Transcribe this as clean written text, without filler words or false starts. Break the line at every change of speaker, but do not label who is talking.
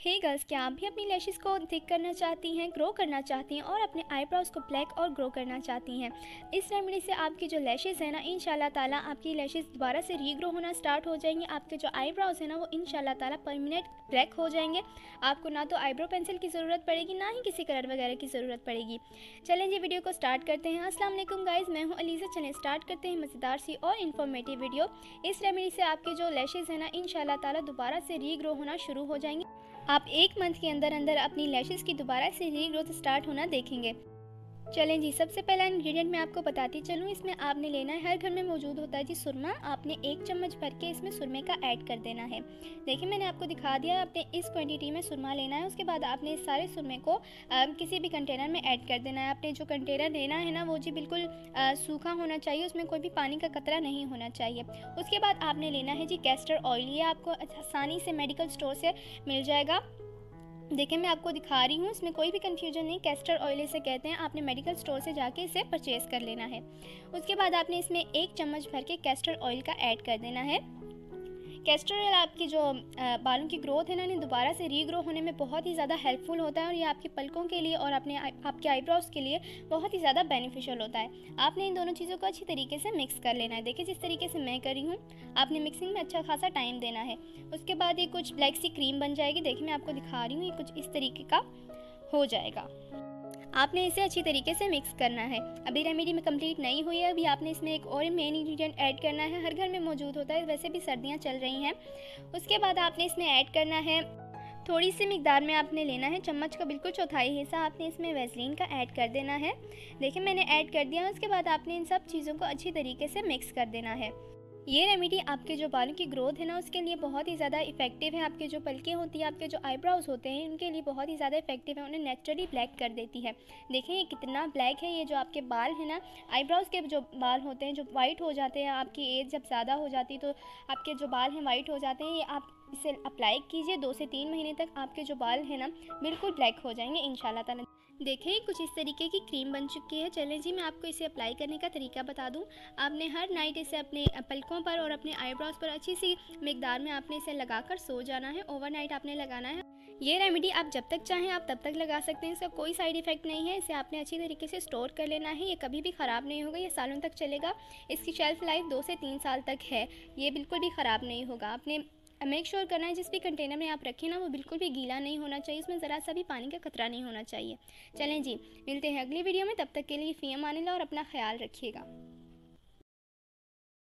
हे girls, क्या आप भी अपनी लैशेस को थिक करना चाहती हैं, ग्रो करना चाहती हैं और अपने आईब्रोज को ब्लैक और ग्रो करना चाहती हैं? इस रेमेडी से आपकी जो लैशेस है ना, इंशाल्लाह ताला आपकी लैशेस दोबारा से रीग्रो होना स्टार्ट हो जाएंगे। आपके जो आईब्रोज है ना, वो इंशाल्लाह ताला परमानेंट ब्लैक हो जाएंगे। आपको ना तो आईब्रो पेंसिल की ज़रूरत पड़ेगी, ना ही किसी कलर वगैरह की ज़रूरत पड़ेगी। चलें जी, वीडियो को स्टार्ट करते हैं। अस्सलाम वालेकुम गाइज़, मैं हूँ अलीज़ा। चलें स्टार्ट करते हैं मज़ेदार सी और इन्फॉर्मेटिव वीडियो। इस रेमेडी से आपके जो लैशेस है ना, इंशाल्लाह ताला दोबारा से रीग्रो होना शुरू हो जाएंगे। आप 1 मंथ के अंदर अंदर अपनी लैशेस की दोबारा से रीग्रोथ स्टार्ट होना देखेंगे। चलें जी, सबसे पहला इंग्रेडिएंट मैं आपको बताती चलूँ। इसमें आपने लेना है, हर घर में मौजूद होता है जी, सुरमा। आपने 1 चम्मच भर के इसमें सुरमे का ऐड कर देना है। देखिए, मैंने आपको दिखा दिया, आपने इस क्वांटिटी में सुरमा लेना है। उसके बाद आपने इस सारे सुरमे को किसी भी कंटेनर में ऐड कर देना है। आपने जो कंटेनर लेना है ना, वो जी बिल्कुल सूखा होना चाहिए, उसमें कोई भी पानी का कतरा नहीं होना चाहिए। उसके बाद आपने लेना है जी कैस्टर ऑयल। ये आपको आसानी से मेडिकल स्टोर से मिल जाएगा। देखिए, मैं आपको दिखा रही हूँ, इसमें कोई भी कंफ्यूजन नहीं, कैस्टर ऑयल इसे कहते हैं। आपने मेडिकल स्टोर से जाके इसे परचेज़ कर लेना है। उसके बाद आपने इसमें 1 चम्मच भर के कैस्टर ऑयल का ऐड कर देना है। कैस्टर ऑयल आपकी जो बालों की ग्रोथ है ना, इन्हें दोबारा से रीग्रो होने में बहुत ही ज़्यादा हेल्पफुल होता है और ये आपकी पलकों के लिए और आपके आईब्रोज के लिए बहुत ही ज़्यादा बेनिफिशियल होता है। आपने इन दोनों चीज़ों को अच्छी तरीके से मिक्स कर लेना है। देखिए, जिस तरीके से मैं कर रही हूँ, आपने मिक्सिंग में अच्छा खासा टाइम देना है। उसके बाद ये कुछ ब्लैक सी क्रीम बन जाएगी। देखिए, मैं आपको दिखा रही हूँ, ये कुछ इस तरीके का हो जाएगा। आपने इसे अच्छी तरीके से मिक्स करना है। अभी रेमेडी में कंप्लीट नहीं हुई है, अभी आपने इसमें एक और मेन इंग्रेडिएंट ऐड करना है। हर घर में मौजूद होता है, वैसे भी सर्दियां चल रही हैं। उसके बाद आपने इसमें ऐड करना है, थोड़ी सी मिकदार में आपने लेना है, चम्मच का बिल्कुल चौथाई हिस्सा आपने इसमें वैसलीन का ऐड कर देना है। देखिए, मैंने ऐड कर दिया है। उसके बाद आपने इन सब चीज़ों को अच्छी तरीके से मिक्स कर देना है। ये रेमेडी आपके जो बालों की ग्रोथ है ना, उसके लिए बहुत ही ज़्यादा इफेक्टिव है। आपके जो पलकें होती हैं, आपके जो आईब्रोज होते हैं, उनके लिए बहुत ही ज़्यादा इफेक्टिव है। उन्हें नेचुरली ब्लैक कर देती है। देखें, ये कितना ब्लैक है। ये जो आपके बाल है ना, आईब्रोज के जो बाल होते हैं, जो वाइट हो जाते हैं, आपकी एज जब ज़्यादा हो जाती है तो आपके जो बाल हैं वाइट हो जाते हैं। ये आप इसे अप्लाई कीजिए, 2 से 3 महीने तक आपके जो बाल हैं ना, बिल्कुल ब्लैक हो जाएंगे इंशाल्लाह ताला। देखिए, कुछ इस तरीके की क्रीम बन चुकी है। चलें जी, मैं आपको इसे अप्लाई करने का तरीका बता दूं। आपने हर नाइट इसे अपने पलकों पर और अपने आईब्रोज पर अच्छी सी मिकदार में आपने इसे लगाकर सो जाना है। ओवरनाइट आपने लगाना है। ये रेमेडी आप जब तक चाहें आप तब तक लगा सकते हैं। इसका कोई साइड इफेक्ट नहीं है। इसे आपने अच्छी तरीके से स्टोर कर लेना है। ये कभी भी ख़राब नहीं होगा, ये सालों तक चलेगा। इसकी शेल्फ लाइफ 2 से 3 साल तक है। ये बिल्कुल भी ख़राब नहीं होगा। आपने मेक श्योर करना है, जिस भी कंटेनर में आप रखें ना, वो बिल्कुल भी गीला नहीं होना चाहिए, उसमें ज़रा सा भी पानी का कतरा नहीं होना चाहिए। चलें जी, मिलते हैं अगली वीडियो में। तब तक के लिए फ़ी अमान अल्लाह और अपना ख्याल रखिएगा।